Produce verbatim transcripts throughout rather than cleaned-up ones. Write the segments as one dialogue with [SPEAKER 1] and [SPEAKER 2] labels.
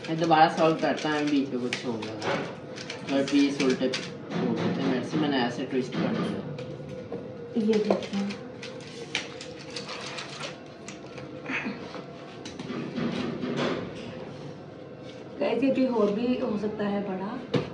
[SPEAKER 1] मैं दोबारा सॉल्व करता है, बीच पे कुछ हो गया और पीस उल्टे हो गए थे मेरे से, मैंने ऐसे ट्विस्ट कर दिया।
[SPEAKER 2] ये देखिए कैसे भी और भी हो सकता है बड़ा।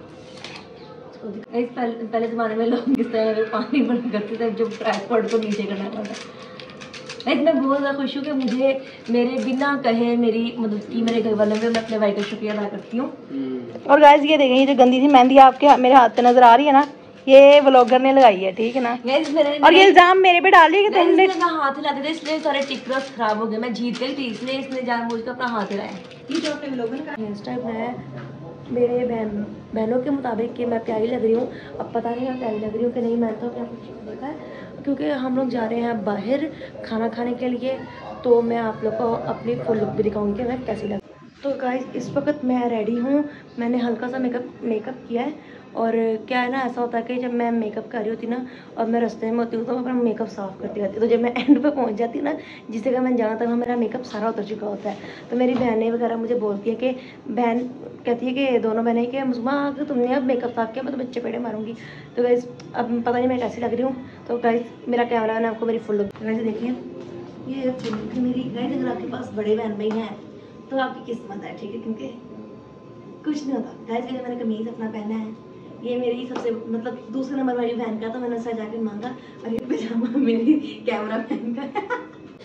[SPEAKER 2] इस पहले, पहले ज़माने में लोग इस तरह में पानी बंद करते थे जब ट्राइपॉड को नीचे करना पड़ता। मैं बहुत ज़्यादा खुश हूँ कि मुझे मेरे बिना कहे मेरी मदद की मेरे घर वालों में, मैं अपने भाई का शुक्रिया अदा करती हूँ।
[SPEAKER 3] और गाइस ये देखें, ये जो गंदी सी मेहंदी आपके मेरे हाथ पे नजर आ रही है ना, ये व्लॉगर ने लगाई है, ठीक है ना। और ये इल्जाम मेरे पे डाल दिया कि तुमने
[SPEAKER 2] हाथ हिलाते थे इसलिए सारे टिकटॉक्स खराब हो गए। मैं जीत गई थी इसलिए इसने जानबूझकर अपना हाथ हिलाया। ये जो अपने व्लॉगर का हेयर स्टाइल बनाया मेरे बहन बहनों के मुताबिक कि मैं प्यारी लग रही हूँ। अब पता नहीं मैं प्यारी लग रही हूँ कि नहीं, मैंने तो अपना कुछ देखा है क्योंकि हम लोग जा रहे हैं बाहर खाना खाने के लिए, तो मैं आप लोग को अपनी फुल लुक भी दिखाऊंगी कि मैं कैसी लग। तो गाइस इस वक्त मैं रेडी हूँ, मैंने हल्का सा मेकअप मेकअप किया है। और क्या है ना, ऐसा होता है कि जब मैं मेकअप कर रही होती ना और मैं रास्ते में होती हूँ तो मैं अपना मेकअप साफ़ करती रहती हूँ, तो जब मैं एंड पे पहुँच जाती हूँ ना जिस जगह मैं जाना था वहाँ मेरा मेकअप सारा उतर चुका होता है। तो मेरी बहनें वगैरह मुझे बोलती है कि बहन कहती है कि दोनों बहनें कि मुझमा अगर तुमने अब मेकअप साफ किया मैं तो बच्चे पेड़े मारूंगी। तो गाइस अब पता नहीं मैं कैसी लग रही हूँ। तो गाइस मेरा कैमरा मैंने आपको मेरी फुल लुक वैसे देखिए, ये फुल लुक मेरी। गाइस अगर आपके पास बड़े बहन भाई हैं तो आपकी किस्मत है, ठीक है, क्योंकि कुछ नहीं होता। गाइस ये मैंने कमीज़ अपना पहना है, ये मेरी सबसे मतलब दूसरे नंबर वाली बहन का, तो मैंने उससे जाके मांगा। और ये पजामा मेरी कैमरा मैन का है।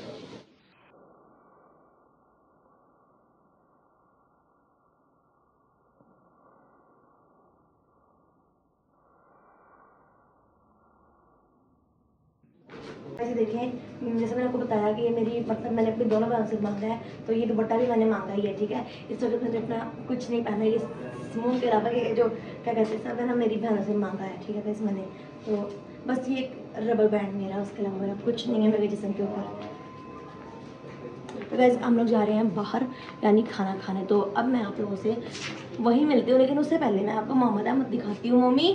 [SPEAKER 2] ऐसे देखें, जैसे मैंने आपको बताया कि ये मेरी मतलब मैंने अपनी दोनों बहन से मांगा है, तो ये दुपट्टा भी मैंने मांगा ही है, ठीक है। इस वक्त मैंने अपना कुछ नहीं पहना, ये समूह के अलावा ये जो क्या कहते हैं सब है ना मेरी बहनों से मांगा है, ठीक है। बस मैंने तो बस ये एक रबर बैंड मेरा, उसके अलावा मेरा कुछ नहीं है मेरे जिस्म के ऊपर। तो वैसे हम लोग जा रहे हैं बाहर यानी खाना खाने, तो अब मैं आप लोगों से वहीं मिलती हूँ, लेकिन उससे पहले मैं आपको मोहम्मद अहमद दिखाती हूँ। मम्मी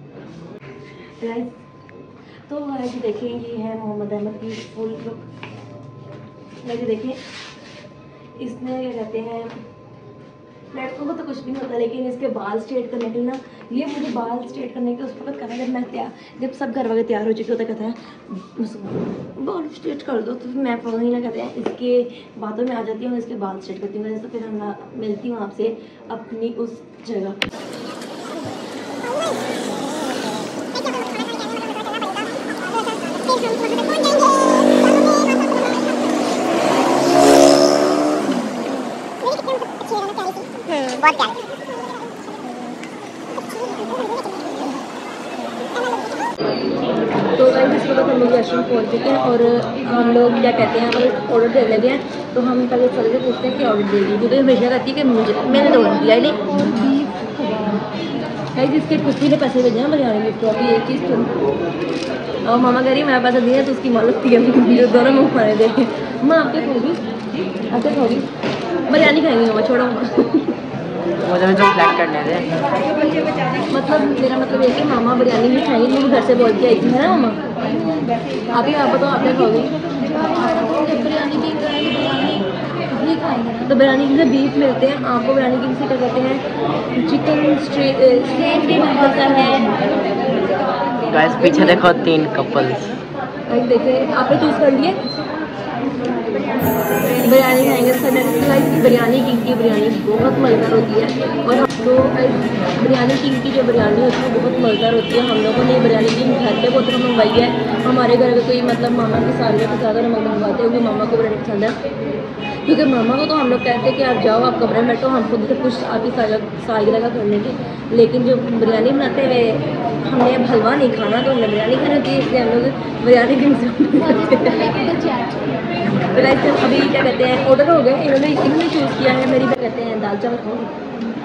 [SPEAKER 2] तो वैसे देखें, ये है मोहम्मद अहमद की फुल लुक। वैसे देखें इसने क्या कहते हैं, लड़कों को तो कुछ भी नहीं होता, लेकिन इसके बाल स्ट्रेट करने के लिए ना, ये मुझे बाल स्ट्रेट करने के उस वक्त कहता है जब मैं तैयार जब सब घर वाले तैयार हो चुके होते कहता है बाल स्ट्रेट कर दो, तो मैं पता नहीं ना कहते हैं इसके बातों में आ जाती हूँ, इसके बाल स्ट्रेट करती हूँ। तो फिर हम मिलती हूँ आपसे अपनी उस जगह।
[SPEAKER 4] बहुत प्यारी।
[SPEAKER 2] तो गाइस इस वक्त हम लोग रेस्टोरेंट पहुँच चुके हैं और हम लोग क्या कहते हैं हमें ऑर्डर दे लगे हैं। तो हम पहले सर से पूछते हैं कि ऑर्डर देगी, क्योंकि हमेशा कहती है कि मुझे मैंने तो ऑर्डर दिया ही नहीं। गाइस इसके कुश्ती ने पैसे भेजे हैं बिरयानी में, तो अभी एक चीज़ तो और मामा कह रही मैं पैसे दिए तो उसकी मौलत थी अभी जो दोनों मुँह मारे दे। मैं आपके खाऊँगी आपके खाऊँगी बिरयानी खाएंगी मामा, छोड़ो
[SPEAKER 1] मुझे भी तो फ्लैग करने दे।
[SPEAKER 2] मतलब मेरा मतलब ये कि मामा बिरयानी नहीं खाएंगे, मुझे घर से बोल के आई थी है ना मामा। आप ही आप बताओ आपने खाओगी बिरयानी की नहीं खाएंगे तो बिरयानी की बीफ मिलते हैं, आपको बिरयानी की किसी क्या कहते हैं चिकन स्टेक भी मिलता है।
[SPEAKER 1] गाइस पीछे देखो तीन कपल्स,
[SPEAKER 2] देखिए आपने चूज़ कर लिए बिरयानी खाएंगे। सर बिरयानी किंग की बिरयानी बहुत मज़ेदार होती है, और हम तो बिरयानी किंग की जो बिरयानी होती है बहुत मज़ेदार होती है। हम लोगों ने बिरयानी किंग घर पे बहुत मंगवाई है, हमारे घर में कोई मतलब मामा की सालगिरह तो ज़्यादा नमक मंगवाते हैं क्योंकि मामा को बिरयानी पसंद है। क्योंकि मामा को तो हम लोग कहते हैं कि आप जाओ आप कमरे में बैठो, हम खुद से कुछ आपकी सालगिरह का कर लेंगे, लेकिन जो बिरयानी बनाते हुए हमने अब हलवा नहीं खाना तो हमने बिरयानी खानी होती है, इसलिए हम लोग बिरयानी किंग से अभी क्या कहते हैं ऑर्डर हो गए। इन्होंने इन्होंने चूज़ किया है मेरी क्या कहते हैं दाल चावल खाओगे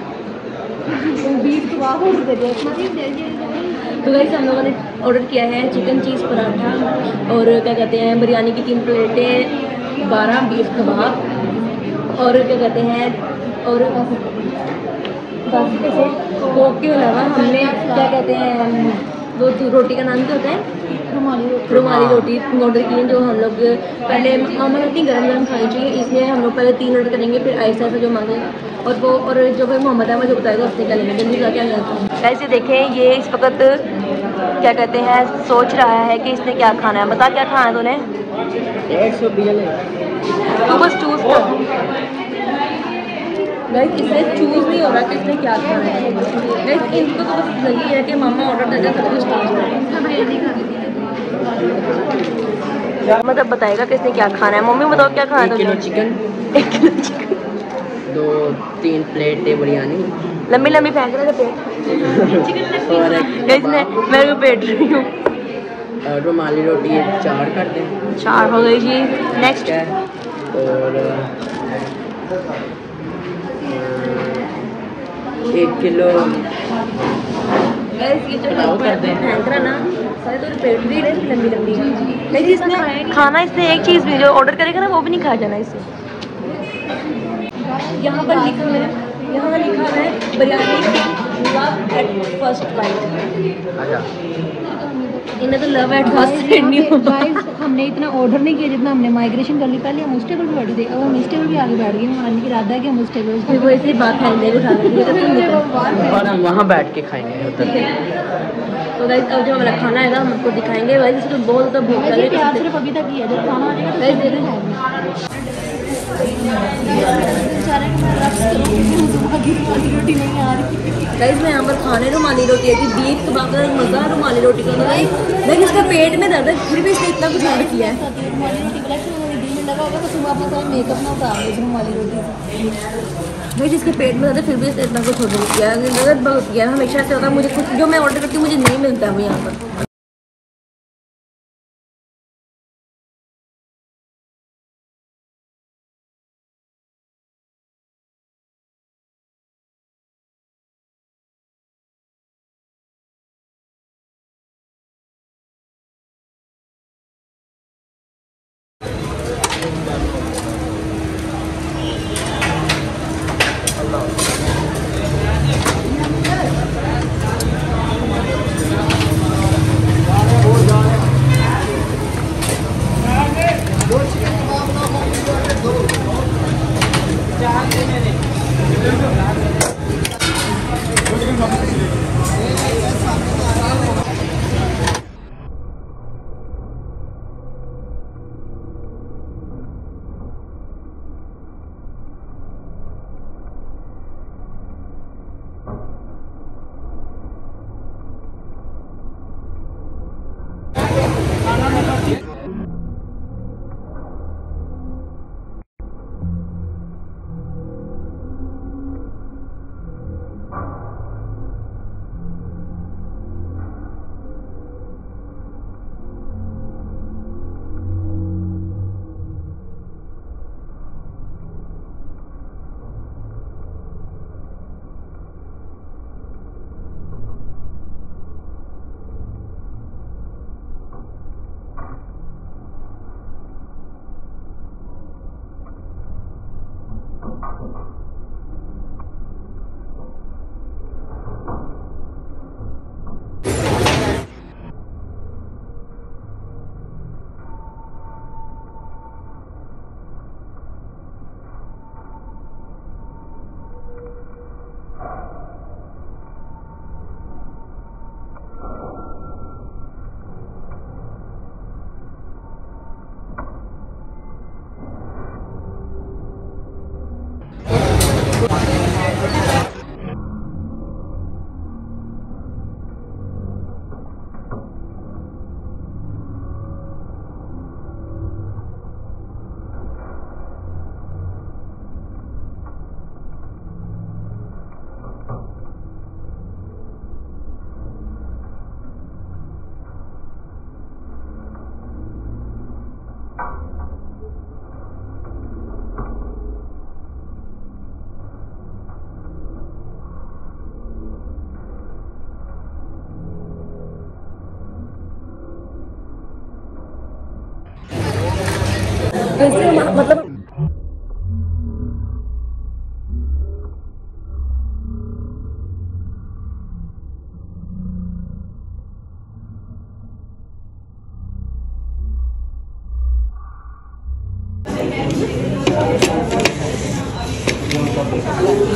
[SPEAKER 2] बीफ कबाब ऑर्डर कर दिया। तो गाइस हम लोगों ने ऑर्डर किया है चिकन चीज़ पराठा और क्या कहते हैं बिरयानी की तीन प्लेटें, बारह बीफ कबाब और क्या कहते हैं और बाकी कैसे कोक के अलावा हमने क्या कहते हैं वो रोटी का नाम क्या होता है रुमाली रोटी ऑर्डर की जो हम लोग पहले मामा इतनी गर्म गर्म खानी चाहिए, इसलिए हम लोग पहले तीन ऑर्डर करेंगे, फिर आहिस्ता आहिस्ता जो मांगे और वो और जो फिर मोहम्मद है जो बताएगा उससे क्या लेंगे। जल्दी क्या क्या
[SPEAKER 3] ऐसे देखें ये इस वक्त क्या कहते हैं सोच रहा है कि इसने क्या खाना है। बता क्या खाना है तूने? तू बस चूज कर।
[SPEAKER 2] गाइस इसमें चूज नहीं हो रहा कि इसने क्या खाना है। गाइस इनको तो बस लगी है कि मामा ऑर्डर करके सब कुछ
[SPEAKER 3] मतलब बताएगा कि इसने क्या खाना है। मम्मी बताओ क्या खाना है?
[SPEAKER 1] एक किलो चिकन,
[SPEAKER 3] एक किलो चिकन,
[SPEAKER 1] दो तीन प्लेट बिरयानी,
[SPEAKER 3] लंबी लंबी फेंक रहे थे पेट
[SPEAKER 1] और एक
[SPEAKER 3] इसने मेरे को पेट रही हूँ।
[SPEAKER 1] और रुमाली रोटी चार कर दें।
[SPEAKER 3] चार हो गई जी। नेक्स्ट
[SPEAKER 1] है और एक किलो
[SPEAKER 2] गाइस ये जो
[SPEAKER 1] पुलाव कर दें।
[SPEAKER 2] फेंक रहा ना सारे तो पेट भी रहे लंबी लंबी।
[SPEAKER 3] गाइस इसने खाना इसने एक चीज़ भी जो ऑर्डर करेगा ना वो भी नहीं खा जाना इससे।
[SPEAKER 2] यहाँ पर लिखा है, यहाँ लिखा है biryani love at first bite.
[SPEAKER 1] आजा
[SPEAKER 2] इन्हें तो लव एट फर्स्ट नहीं होता।
[SPEAKER 3] हमने इतना ऑर्डर नहीं किया जितना हमने माइग्रेशन कर ली। पहले हम उस टेबल पर बैठे थे, अब हम इस टेबल पे आगे बैठ गए। हमारा इरादा है कि हम उस टेबल
[SPEAKER 2] फिर वो ऐसी बात है मेरे उठा लेंगे
[SPEAKER 1] और हम वहाँ बैठ के खाएंगे उधर।
[SPEAKER 2] तो गाइस अब जो हमारा खाना है ना हम आपको दिखाएंगे। गाइस इसको बहुत ज़्यादा भूख लग रही है।
[SPEAKER 3] सिर्फ अभी तक ही है, जब खाना आ जाएगा
[SPEAKER 2] गाइस दे दें
[SPEAKER 3] रोटी नहीं आ रही।
[SPEAKER 2] गाइस मैं यहाँ पर खाने रुमाली रोटी है जी, बीफ कबाब का मज़ा रुमाली रोटी का। लेकिन इसका पेट में दर्द है फिर भी इसने इतना कुछ ऑर्डर किया है।
[SPEAKER 3] रुमाली रोटी ब्लैक दिल में लगा होगा तो तुम वापस आए मेकअप ना उतार दो रुमाली रोटी से।
[SPEAKER 2] भाई जिसके पेट में दर्द है फिर भी इसने इतना कुछ ऑर्डर किया है। दर्द बहुत किया है हमेशा से होता है। मुझे कुछ जो मैं ऑर्डर करती हूँ मुझे नहीं मिलता है वो यहाँ पर।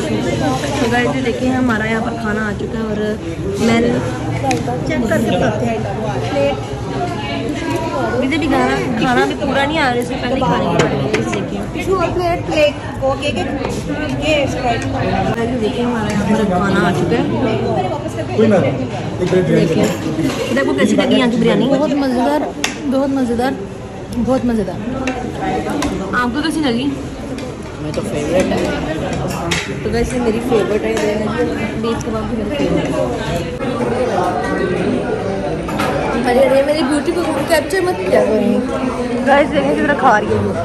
[SPEAKER 2] तो गाइस देखिए हमारा यहाँ पर खाना आ चुका है और मैंने चेक करके प्लेट मुझे भी खाना खाना भी पूरा नहीं आ रहा, इससे पहले खाने और प्लेट प्लेट ये देखिए हमारा यहाँ पर खाना आ चुका है। देखिए देखो कैसी लगी यहाँ की बिरयानी, बहुत मज़ेदार बहुत मज़ेदार बहुत मज़ेदार। आपको कैसी लगी?
[SPEAKER 1] मैं तो फेवरेट है।
[SPEAKER 2] तो वैसे मेरी फेवरेट है, बीच कबाब भी मेरी फेवरेट है। अरे अरे मेरी ब्यूटी को कैप्चर मत किया करो गाइस, देखिए कितना खा रही है।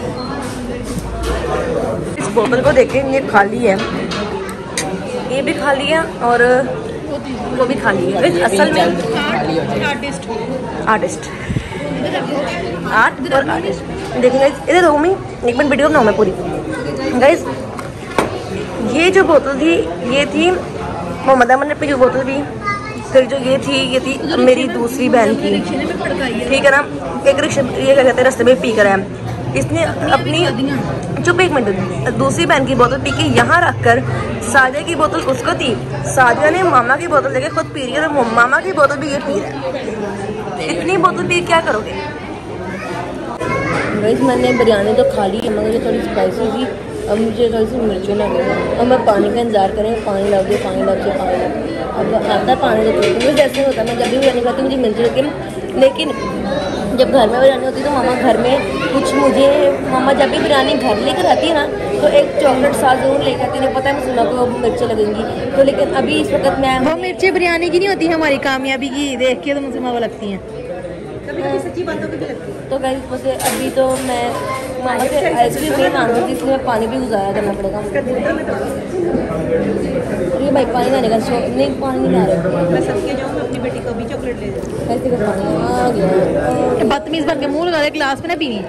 [SPEAKER 2] इस बोतल को देखें, ये खाली है, ये भी खाली है और वो भी खाली है। असल में आर्टिस्ट आर्टिस्ट आर्ट और आर्टिस्ट। देखिए गाइस इधर दो मैं एक मिनट वीडियो बनाऊँ मैं पूरी। गाइस ये जो बोतल थी ये थी मोहम्मद अमन पे जो बोतल थी, फिर जो ये थी ये थी मेरी दूसरी बहन की, ठीक है ना। एक रिक्शा ये क्या कहते हैं रास्ते में पी कर है इसने अपनी, चुप एक मिनट, दूसरी बहन की बोतल पी के यहाँ रख कर सादिया की बोतल उसको थी, सादिया ने मामा की बोतल लेके खुद पी रही है और मामा की बोतल भी ये पी रहा है। इतनी बोतल पी क्या करोगे? वैसे मैंने बिरयानी तो खा ली है मगर ये थोड़ी स्पाइसी थी, अब मुझे थोड़ी सी मिर्चें लग गई। अब मैं पानी का इंतजार करें, पानी लग गए पानी लग गए पानी लग गए अब आता पानी तो मुझे जैसे होता है, मैं जब भी बिरयानी खाती मुझे मिर्ची लगती। लेकिन जब घर में बिरयानी होती है तो मामा घर में कुछ मुझे मामा जब भी बिरयानी घर लेकर आती है ना तो एक चॉकलेट साथ जरूर लेकर आती है, पता है मुझे को मिर्चें लगेंगी। तो लेकिन अभी इस वक्त मैं
[SPEAKER 3] वो मिर्चें बिरयानी की नहीं होती, हमारी कामयाबी की देख के तो मुझे मावा लगती हैं, कभी सच्ची बातों की भी लगती है।
[SPEAKER 2] तो गाइस वैसे अभी तो मैं मामा से आइसक्रीम नहीं मांगी थी, इसलिए पानी भी गुजारा करना पड़ेगा। ये भाई पानी लाने का शौक नहीं, पानी नहीं ला रहे।
[SPEAKER 3] मैं सबके जाऊँ मैं अपनी बेटी को भी चॉकलेट ले जाऊँ।
[SPEAKER 2] ऐसे का पानी आ गया,
[SPEAKER 3] बदतमीज बन के मुंह लगा दे गिलास में ना पीनी।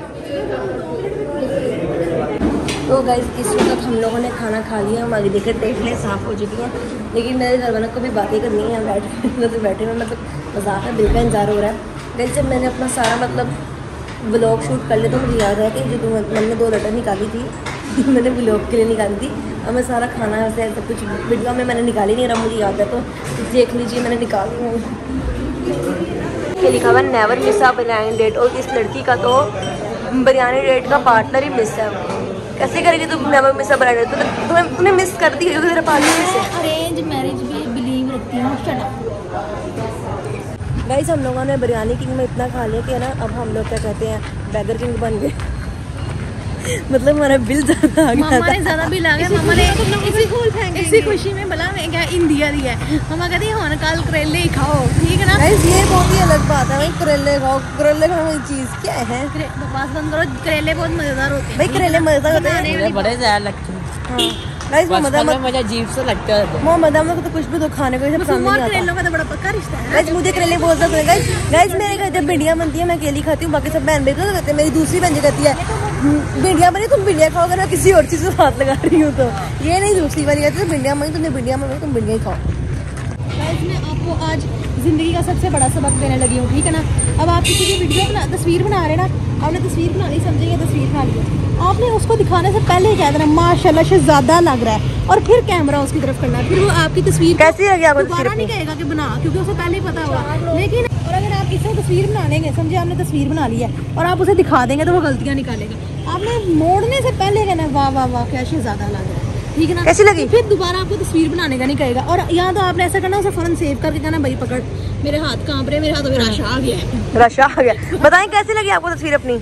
[SPEAKER 2] तो गाइस इस वक्त हम लोगों ने खाना खा लिया, हमारी देखिए टेबलें साफ़ हो चुकी हैं, लेकिन मेरे घर वालों को भी बातें करनी है, बैठ बैठे हुए मतलब मजाक है, दिल का इंतजार हो रहा है। गाइस जब मैंने अपना सारा मतलब व्लॉग शूट कर लिया तो मुझे याद है कि जो मैंने दो लटर निकाली थी मैंने व्लॉग के लिए निकाली थी, और मैं सारा खाना ऐसे सब कुछ वीडियो में मैंने निकाली नहीं रहा, मुझे याद है तो देख लीजिए मैंने निकाली हूँ। ये लिखा हुआ never miss a biryani date, और इस लड़की का तो बिरयानी डेट का पार्टनर ही मिस है। कैसे करेगी तुम never miss a biryani date? तुम्हें तुमने मिस कर दी क्योंकि तेरा पार्टनर मिस है।
[SPEAKER 3] अरेंज मैरिज भी बिलीव रखती हूँ। Shut up.
[SPEAKER 2] गाइस हम लोगों ने बिरयानी किंग में इतना खा लिया कि ना अब हम लोग क्या कहते हैं बैगर किंग बन गए मतलब हमारा बिल ज़्यादा आ गया,
[SPEAKER 3] मामा ने ज़्यादा बिल आ गया। मामा ने इसी इसी खुशी में भला मैं क्या इंडिया दी है, मामा कहती है हाँ कल करेले ही खाओ, ठीक है ना।
[SPEAKER 2] गाइस ये बहुत ही अलग बात है भाई, करेले खाओ, करेले खाने की चीज़ क्या है?
[SPEAKER 3] बकवास बंद करो, करेले बहुत मज़ेदार होते हैं
[SPEAKER 2] भाई, करेले मज़ेदार होते हैं,
[SPEAKER 1] बड़े ज़्यादा लगते हैं।
[SPEAKER 2] गाइस मोहम्मद अहमद
[SPEAKER 1] मुझे अजीब से लगता है,
[SPEAKER 2] मोहम्मद अहमद को तो कुछ भी तो खाने को पसंद नहीं आता।
[SPEAKER 3] करेलों का तो बड़ा पक्का रिश्ता है।
[SPEAKER 2] गाइस मुझे करेले बहुत ज्यादा है। गाइस गाइस मेरे घर जब भिंडियाँ बनती है मैं अकेली खाती हूँ, बाकी सब बहन बेच तो कहते हैं। मेरी दूसरी बहन जो कहती है भिंडियाँ बनी तुम भिंडियाँ खाओ, अगर मैं किसी और चीज़ से हाथ लगा रही हूँ तो ये नहीं, दूसरी वाली कहती है भिंडियाँ बनी तुमने भिंडियाँ बनी तुम भिंडियाँ ही खाओ।
[SPEAKER 3] गाइस मैं आपको आज ज़िंदगी का सबसे बड़ा सबक देने लगी हूँ, ठीक है ना। अब आप किसी की वीडियो बना तस्वीर बना रहे ना, आपने तस्वीर बनानी समझेंगे, तस्वीर बना ली, आपने उसको दिखाने से पहले ही कह देना माशाल्लाह से ज़्यादा लग रहा है, और फिर कैमरा उसकी तरफ करना है, फिर वो आपकी तस्वीर
[SPEAKER 2] कैसी लगी आपको
[SPEAKER 3] दोबारा नहीं कहेगा कि बना, क्योंकि उसे पहले ही पता होगा। लेकिन और अगर आप किसी तस्वीर बना लेंगे, समझे आपने तस्वीर बना ली है और आप उसे दिखा देंगे तो वो गलतियाँ निकालेगा। आपने मोड़ने से पहले कहना वाह वाह वाह क्या ज़्यादा लग रहा है, ठीक है ना।
[SPEAKER 2] कैसी लगी?
[SPEAKER 3] फिर दोबारा आपको तस्वीर बनाने का नहीं कहेगा, और यहाँ तो आपने ऐसा करना उसे फौरन सेव करके कहना भाई पकड़, मेरे हाथ कांप रहे, मेरे हाथों में रशा आ गया है,
[SPEAKER 2] रशा आ गया। बताएं कैसी लगी आपको तस्वीर अपनी?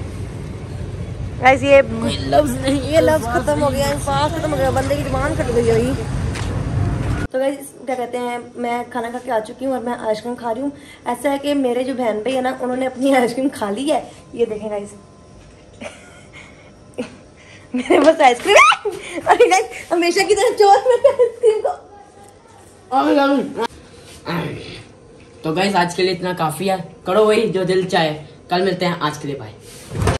[SPEAKER 2] गाइस ये लफ्ज़ नहीं, ये लफ्ज़ खत्म हो गया, इंसाफ खत्म हो गया, बंदे की जुबान कट गई हुई। तो गाइस क्या कहते हैं, मैं खाना खा के आ चुकी हूँ और मैं आइसक्रीम खा रही हूँ। ऐसा है कि मेरे जो बहन भाई है ना उन्होंने अपनी आइसक्रीम खा ली है, ये देखें गाइस मेरे पास आइसक्रीम है। अरे गाइस हमेशा की तरह चोर में आइसक्रीम को।
[SPEAKER 1] तो गाइस आज के लिए इतना काफी है, करो वही जो दिल चाहे। कल मिलते हैं, आज के लिए बाय।